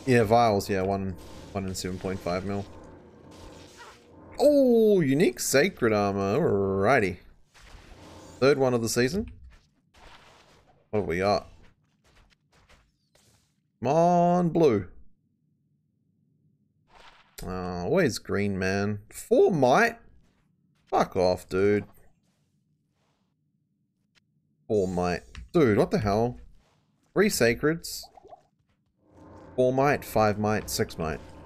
Yeah, vials, yeah, one in 7.5 mil. Oh, unique sacred armor. Alrighty. Third one of the season. What have we got? Come on, blue. Oh, where's green, man? 4 might? Fuck off, dude. 4 might. Dude, what the hell? 3 sacreds. 4 might, 5 might, 6 might.